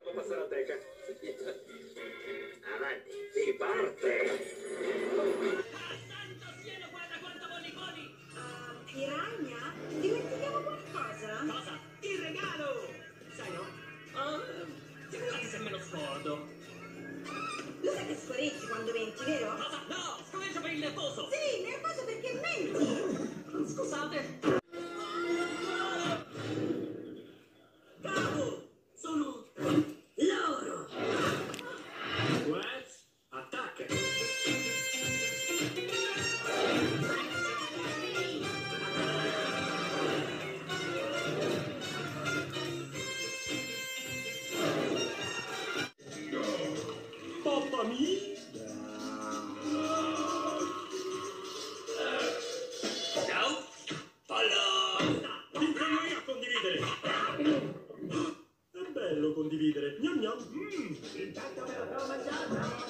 Può passare a teca. Avanti, si parte. Santo cielo, guarda quanto bolliconi! Piranha? Dimentichiamo qualcosa? Cosa? Il regalo! Sai no? Figurati se me lo scordo. Lo sai che scoreggi quando menti, vero? Cosa? No! Scoreggia per il nervoso! Sì, nervoso perché menti! Scusate. Bravo! Sono loro! What? Attacca. Papà mia! Ciao! Fallo! Impegno io a condividere. È bello condividere. Gnam gnam. Intanto me la farò mangiare.